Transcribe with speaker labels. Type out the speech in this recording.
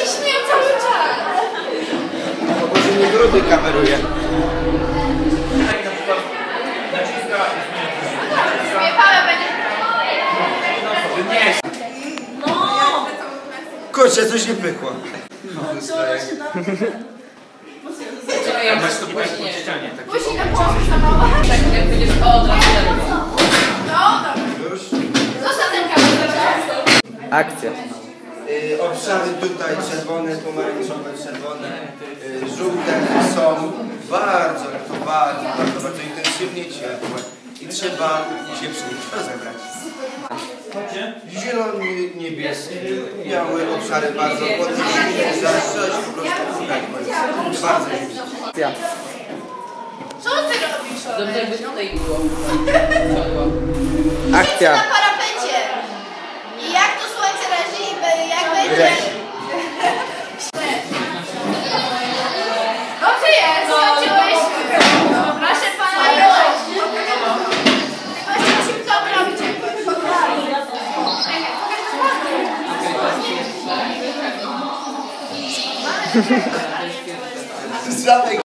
Speaker 1: się śmieją cały czas.
Speaker 2: No bo że nie gruby kameruje.
Speaker 1: Śmiewałem będzie.
Speaker 2: Kurczę, coś nie pykło.
Speaker 3: Ja masz to później po ścianie.
Speaker 1: Później na połowę samała.
Speaker 3: Tak, jak będziesz od razu.
Speaker 1: No dobra.
Speaker 2: Już?
Speaker 1: Zostaw ten kamerę.
Speaker 2: Akcja. Obszary tutaj czerwone, pomarańczowe, czerwone, żółte są bardzo intensywnie ciepłe i trzeba się przy nich rozebrać. Zielony, niebieski, białe obszary bardzo podniesione, trzeba się po prostu szukać. Bardzo
Speaker 3: Ja.
Speaker 1: Co ty robisz?
Speaker 3: Dobrze, jakby tutaj było.
Speaker 2: Akcja.
Speaker 1: Na parapecie. I jak to słońce razi, jak będzie... No ty jest, skończyłeś. Proszę pana, właśnie musimy to robić.
Speaker 2: Zamykaj.